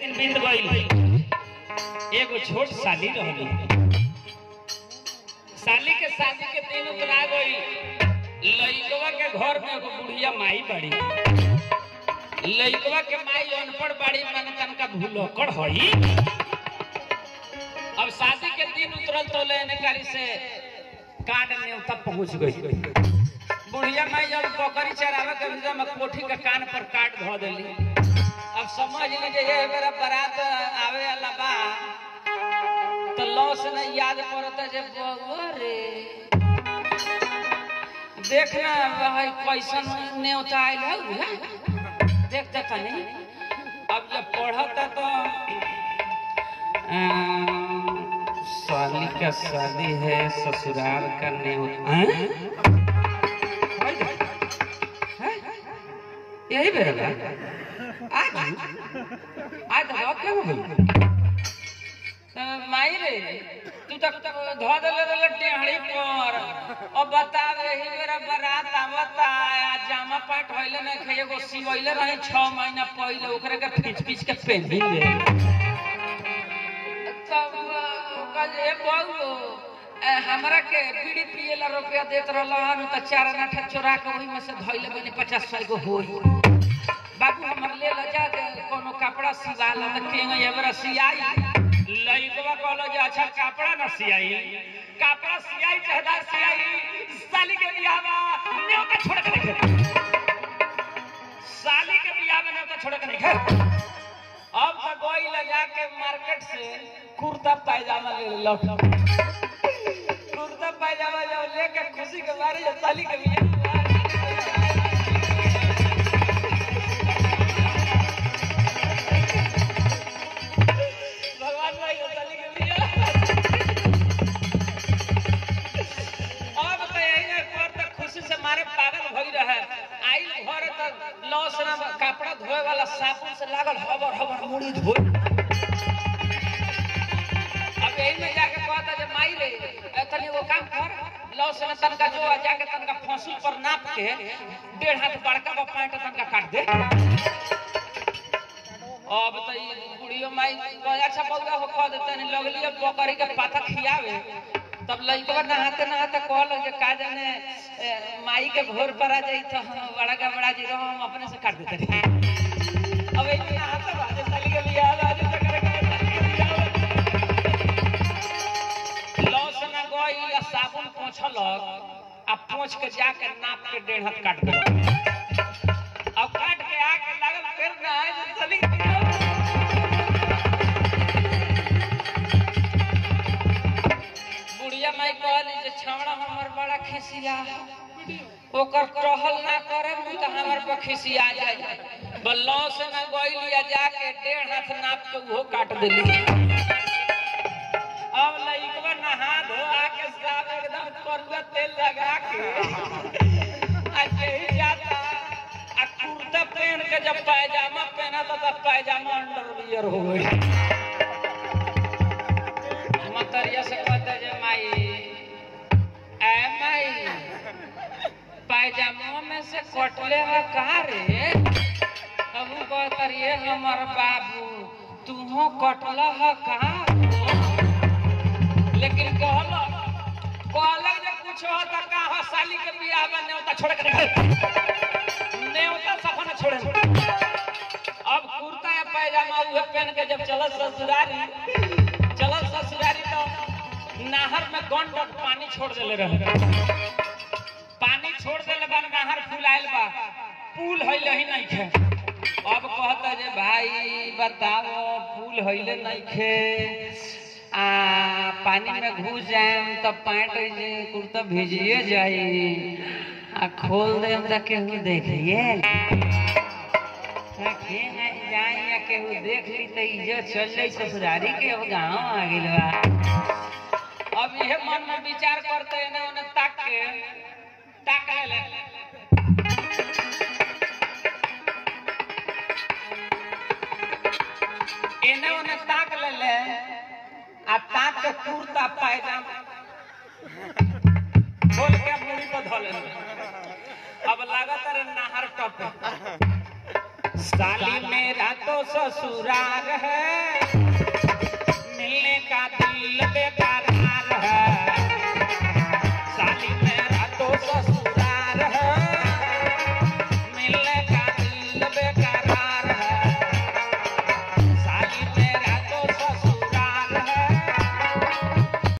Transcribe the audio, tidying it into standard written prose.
दिन बीत गई। एगो छोट साली रहली। साली के शादी के दिन उतरा गई। लइकवा के घर में एगो बुढ़िया माई बड़ी। लइकवा के माई अनपढ़ बाड़ी, माने तनका भूलकड़ हई। अब शादी के दिन उतरल तो लेने कारी से कार्ड न्योता पहुंच गई। बुढ़िया माई जब बकरी चरावे के विधा में कोठी के कान पर कार्ड धो देली। अब समझ लीजिए ये मेरा बारात आवे वाला बा, तो लॉस ने याद पड़ता जे बउआ रे देखना भाई कैसन न्योता आइल है, देखते तनी। अब जब पढ़ता तो साली का शादी है, ससुराल का न्योता यही बेरा आज आज क्या हो गई माई रे, तू तक धो दे टेहड़ी पर। और बता रही मेरा बारात आवता, जामा पाट होइले न खे, एगो सिवइले रहे 6 महीना पहले, ओकरे के पीछ के पहनी ले। तब कल ए बहु हमरा के बीड़ी पिए ला रुपया देत रहलन, त 4 आना चोरा के ओही में से धइले बने 50-100 गो होई। बाबू हमर ले ल जा कोनो कपड़ा सिवा ल, त केंगे एबरा सियाई। लइकवा कहलो जे अच्छा कपड़ा न सियाई, कपड़ा सियाई चाहदार सियाई, साली के बियाहवा न्योता छोड़ के नहीं खे। साली के बियाहवा न्योता छोड़ के नहीं खे। अब तो गोई ले जाके मार्केट से कुर्ता पायजामा ले लो। कुर्ता पायजामा जब लेके खुशी के मारे साली के बियाह कपड़ा धोए वाला साबुन से लागल हबर हबर मुड़ी धोए। अब यही में जाके कहता जे माई रे तनी वो काम कर, लौस ने तनका जो जाके तनका फंसुल पर नाप के 1.5 हाथ बड़का बा पैंट तनका काट दे। अब तो ये बुढ़ियो माई अच्छा बउआ हो कह देते नहीं, लगली बकरी के पाथा खियावे। तब लइकवा नहाते नहाते कहल जे का जाने माई के भोर पर आ जाई तो बड़ा का बड़ा जी हम अपने से काट देते। अब एक नहाते बाजे साली के बियाह आज तक करे लॉस ना गई या साबुन पोंछलक, अब पोंछ के जाके नाप के 1.5 हाथ काट देलक। अब काट के आके लागल फिर नहाए जे साली माई कहली जे छावड़ा हमर बड़ा खिसिया, ओकर टहल ना करे त हमर पर खिसिया जाए। बल्लो से ना गइलिया जाके 1.5 हाथ नाप के वो काट देली। अब लइकवा नहा धो आके साफ एकदम करुआ तेल लगा के अच्छे ही जाता। आ कुर्ता पहन के जब पायजामा पहना तो पायजामा अंडरवियर हो गई। मतरिया से कहता जे माई पायजामा में से कटले है कहा रे। अब कहता ये हमर बाबू तूहो कटल है कहा। लेकिन कहलक जे कुछ हो त का साली के बियाह में न्योता छोड़ के न्योता सफा न छोड़े। अब कुर्ता या पायजामा उहे पहन के जब चलत ससुरारी तो नहर में गंड पानी छोड़ देले रहे। पानी छोड़ देले बा, नहर फुलाइल बा, पुल हइले ही नहीं खे। अब कहता जे भाई बताओ पुल हइले नहीं खे, पानी में घुस जाए तो पैंट कुर्ता भिजिए जाई, खोल दे तो केहू देखिए जाए या केहू देख ली तो इज्जत चल जाई ससुरारी के। अब गाँव आ गइल बा। अब ये मन में विचार करते हैं उन्हें ताक ले एने उन्हें ताक ले आ ताक के कुर्ता पायजामा खोल के मुड़ी पर धो ले। अब लागत रे नहर टप साली मेरा तो ससुराल है,